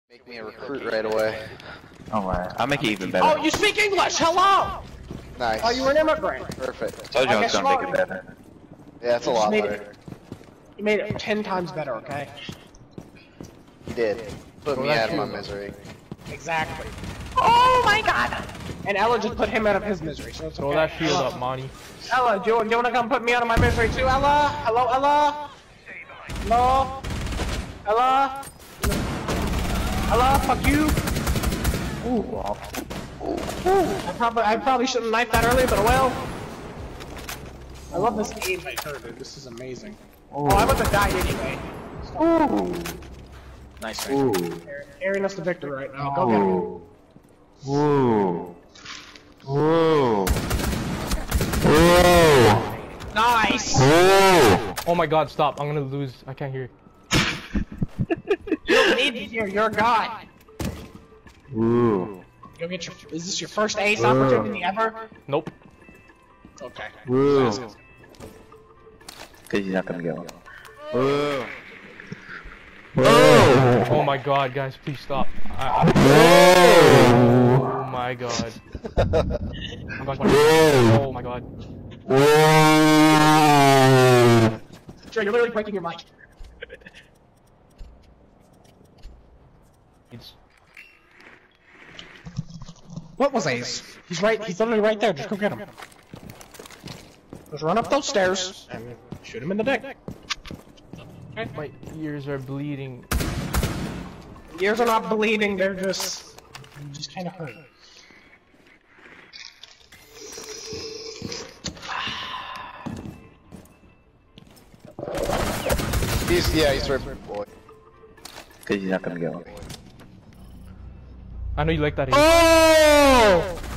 Make me a recruit right away. Oh wow. I'll make it even better. Oh, you speak English! Hello! Nice. Oh, you were an immigrant. Perfect. Told you I was guess gonna what? make it better. Yeah, it's a lot better. You made it 10 times better, okay? You did. Put me out of my misery. Exactly. Oh my god! And Ella just put him out of his misery, so it's okay. Throw that shield up, Monty. Ella, do you wanna come put me out of my misery too, Ella? Hello, Ella? Hello? Ella? Ella, fuck you! Ooh. I probably shouldn't knife that earlier, but oh well. I love this game right here, dude. This is amazing. Oh, I would have died anyway. Ooh. Nice. Carrying us to victory right now. Go get him. Whoa. Whoa. Whoa. Nice! Whoa. Oh my god, stop. I'm gonna lose. I can't hear. You don't need to hear, you're a god. Whoa. You'll get your. Is this your first ace opportunity ever? Nope. Okay. Whoa. Cause you're not gonna get one. Whoa. Whoa. Oh my god, guys, please stop. Oh my god. Oh my god. Sure, you're literally breaking your mic. What was Ace? He's right. He's literally right there. Just go get him. Just run up those stairs and shoot him in the dick. Okay. My ears are bleeding. Ears are not bleeding. They're just kind of hurt. He's right, boy. Cause you're not gonna get one. I know you like that. Oh!